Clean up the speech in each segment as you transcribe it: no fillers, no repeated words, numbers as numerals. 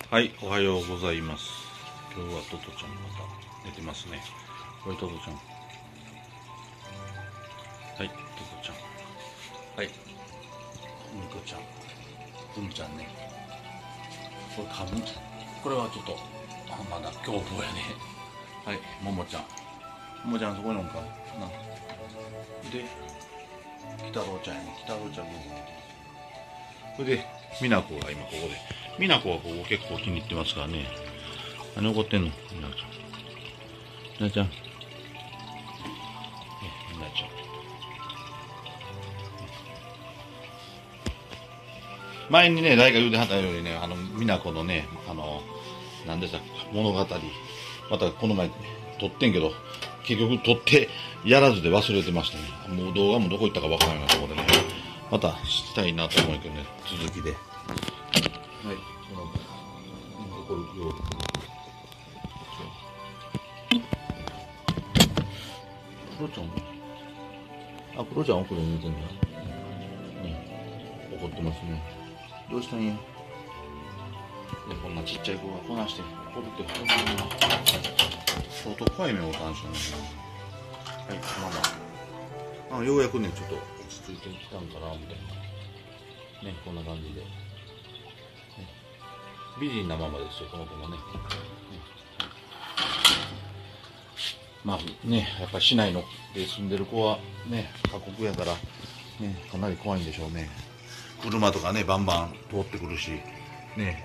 はい、おはようございます。今日はトトちゃんまた寝てますね。これトトちゃん。はい、トトちゃん。はい、ふみこちゃん。ふみちゃんね。これ噛む。これはちょっと、まだ凶暴やね。はい、ももちゃん。ももちゃんそこにおんかな。で、北郎ちゃんやね。北郎ちゃんもこれで、美奈子が今ここで。美奈子はここ結構気に入ってますからね。何怒ってんの美奈ちゃん。美奈ちゃん。美奈ちゃん。前にね、誰か言うてはったようにね、美奈子のね、何でしたっけ、物語。またこの前撮ってんけど、結局撮ってやらずで忘れてましたね。もう動画もどこ行ったかわからないようなところでね。またしたいなと思うけどね、続きで。はい、残るようですね。プロちゃんプロちゃん奥で寝てんだ。怒ってますね。どうしたんや。こんなちっちゃい子がこなして怒るって相当怖い目を感じたね。はい、ママ。ようやくね、ちょっと落ち着いてきたんかな、みたいな。ね、こんな感じで。ね、美人なママですよ、この子もね。まあね、やっぱり市内ので住んでる子はね、過酷やから、ね、かなり怖いんでしょうね。車とかね、バンバン通ってくるし、ね。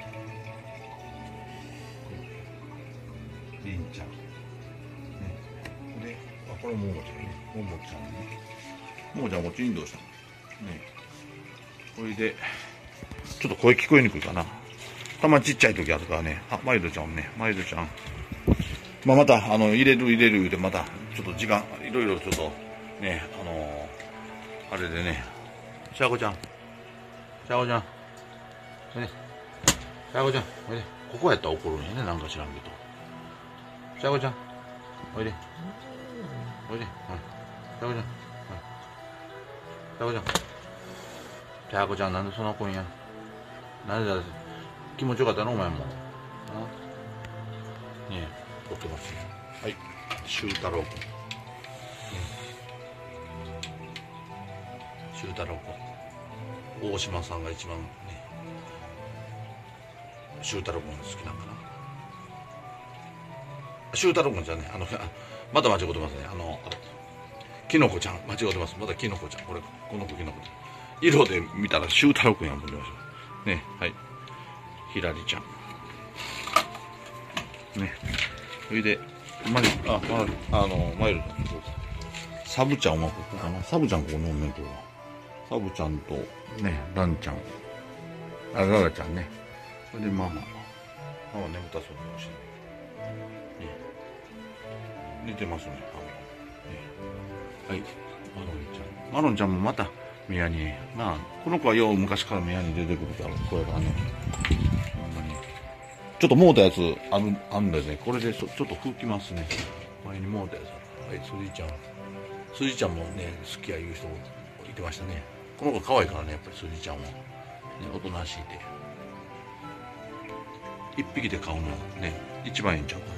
りんちゃん。ね。で、これももちゃんね。ももちゃんね。ももちゃんこっちに移動したの。ね。これで、ちょっと声聞こえにくいかな。たまにちっちゃい時あるからね。マイルちゃんね。マイルちゃん。また、入れる言うて、また、ちょっと時間、いろいろちょっと、ね、あれでね、シャーコちゃん。シャーコちゃん。おいで。シャーコちゃん。おいで。ここやったら怒るんやね、なんか知らんけど。シャーコちゃん。おいで。おいで。はい。シャーコちゃん。はい。シャーコちゃん。シャーコちゃん、なんでそんな子んや。なんでだ、気持ちよかったのお前も。ねえ、撮ってますね。はい。修太郎君。修太郎君。大島さんが一番ね、修太郎君が好きなんかな。修太郎君じゃね、まだ間違ってますね。きのこちゃん、間違ってます。まだきのこちゃん。この子きのこちゃん。色で見たら修太郎君やもんね。ね、はい。ひらりちゃん。ね。それで、マイルさん、サブちゃんはここかな。サブちゃんここ飲んねんけど。サブちゃんと、ね、ランちゃん。ララちゃんね。それでママ。ママ眠たそうかもしれない。ね、寝てますね。はい。マロンちゃんもまた、目やに。なあ、この子はよう昔から目やに出てくるから、これからね。ちょっともうたやつあるんですね。これでちょっと拭きますね。前にもうたやつ。はい、スリちゃん。スリちゃんもね、好きや言う人いてましたね。この子可愛いからね、やっぱりスリちゃんは。ね、おとなしいで。一匹で飼うのね、一番いいんちゃうか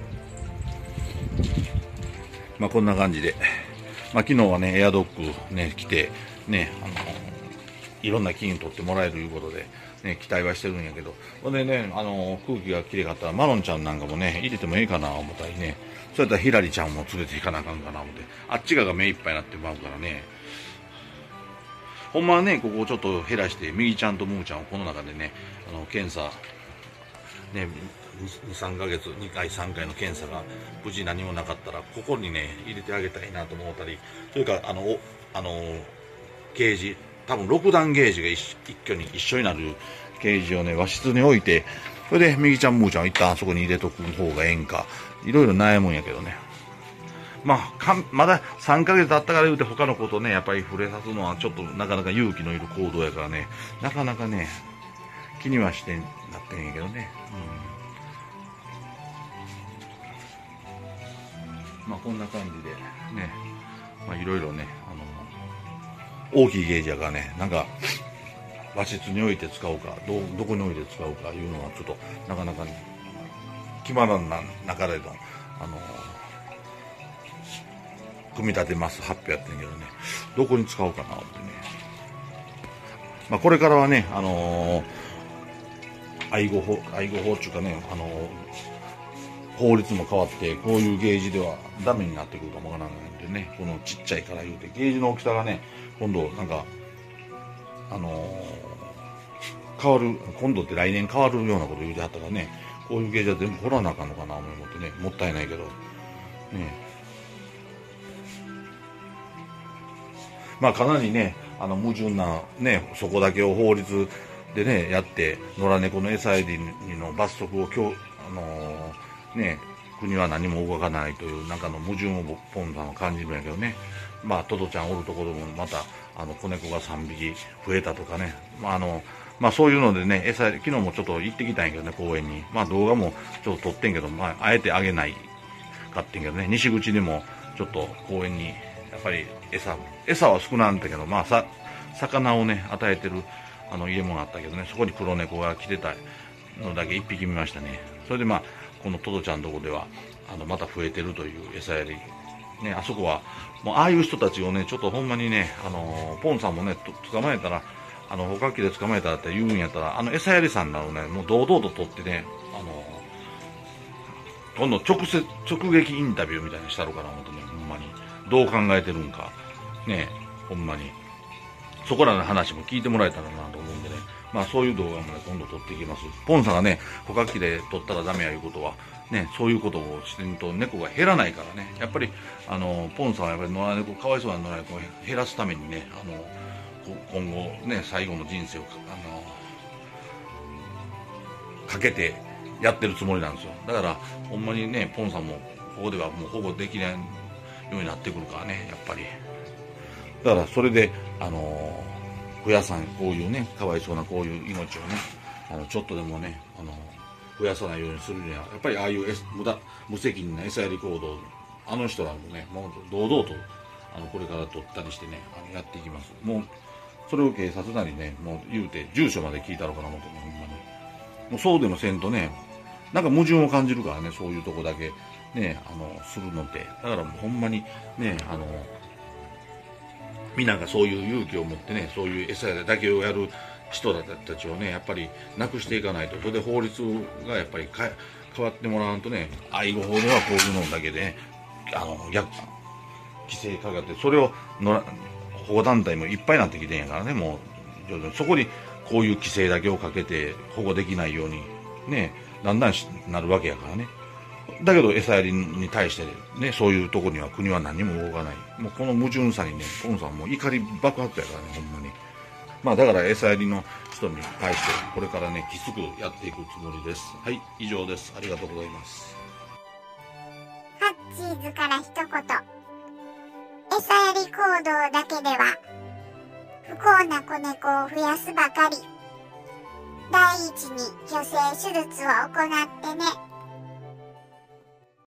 な。こんな感じで。昨日はね、エアドッグね、来て、ね、いろんな菌取ってもらえるということで、ね、期待はしてるんやけど、ほんでね、空気がきれいかったら、マロンちゃんなんかもね、入れてもいいかな思ったりね、そうやったらヒラリちゃんも連れて行かなあかんかな思って、あっちが目いっぱいになってまうからね、ほんまはね、ここをちょっと減らして、右ちゃんとムーちゃんをこの中でね、検査、ね、2、3ヶ月、2回、3回の検査が無事何もなかったら、ここにね、入れてあげたいなと思ったり、それから、ゲージ、多分6段ゲージが一挙に一緒になるゲージをね、和室に置いて、それで、右ちゃん、ムーちゃんを一旦あそこに入れとく方がええんか、いろいろ悩むんやけどね。まだ3ヶ月経ったから言うて他のことね、やっぱり触れさすのはちょっとなかなか勇気のいる行動やからね、なかなかね、気にはしてなってんやけどね。こんな感じでね、いろいろね、大きいゲージやからね、なんか、 和室に置いて使うか、どこに置いて使うかいうのはちょっとなかなか決まらん中での組み立てます発表やってんけどね、どこに使おうかなってね。まあこれからはね、愛護法っていうかね、法律も変わって、こういうゲージではダメになってくるかもわからないんでね、このちっちゃいから言うて、ゲージの大きさがね、今度なんか、変わる、今度って来年変わるようなこと言うてはったからね、こういうゲージは全部掘らなあかんのかな思ってね、もったいないけど、ね。まあかなりね、矛盾なね、そこだけを法律でね、やって、野良猫の餌やりの罰則をね、国は何も動かないというなんかの矛盾をポンさんは感じるんやけどね。まあトドちゃんおるところもまた子猫が3匹増えたとかね。まあそういうのでね、昨日もちょっと行ってきたんやけどね、公園に。まあ動画もちょっと撮ってんけど、まああえてあげないかってんけどね、西口でもちょっと公園にやっぱり餌は少なんだけど、まあ魚をね与えてる家もあったけどね、そこに黒猫が来てたのだけ1匹見ましたね。それでまあこのトドちゃんのとこではまた増えてるという餌やりね。あそこはもうああいう人たちをねちょっとほんまにね、ポンさんもね捕まえたら捕獲器で捕まえたらって言うんやったら餌やりさんなのね、もう堂々と取ってね、今度直撃インタビューみたいにしたろうかな思ってね、ほんまにどう考えてるんかね、ほんまにそこらの話も聞いてもらえたらなと思うんでね、まあそういう動画もね今度撮っていきます。ポンさんがね捕獲器で撮ったらダメやいうことはね、そういうことをしてると猫が減らないからね、やっぱりポンさんはやっぱり野良猫、かわいそうな野良猫を減らすためにね、今後ね最後の人生をかけてやってるつもりなんですよ。だからほんまにねポンさんもここではもう保護できないようになってくるからね、やっぱり。だからそれで増やさん、こういうねかわいそうなこういう命をねちょっとでもね増やさないようにするにはやっぱりああいう無責任な餌やり行動、人らもねもう堂々とこれから取ったりしてねやっていきます。もうそれを警察なりねもう言うて住所まで聞いたろうかな思って、ほんまにもうそうでもせんとね、なんか矛盾を感じるからね、そういうとこだけねするのって。だからもうほんまにねみんながそういう勇気を持ってね、そういう餌やりだけをやる人たちをねやっぱりなくしていかないと。それで法律がやっぱり変わってもらわんとね、愛護法ではこういうのだけでね規制かかって、それを保護団体もいっぱいになってきてんやからね、もうそこにこういう規制だけをかけて保護できないようにねだんだんなるわけやからね。だけど餌やりに対してね、そういうとこには国は何も動かない。もうこの矛盾さにねポンさんも怒り爆発やからね、ほんまに。まあだから餌やりの人に対してこれからねきつくやっていくつもりです。はい、以上です。ありがとうございます。 ハッチーズから一言。餌やり行動だけでは不幸な子猫を増やすばかり。第一に去勢手術を行ってね。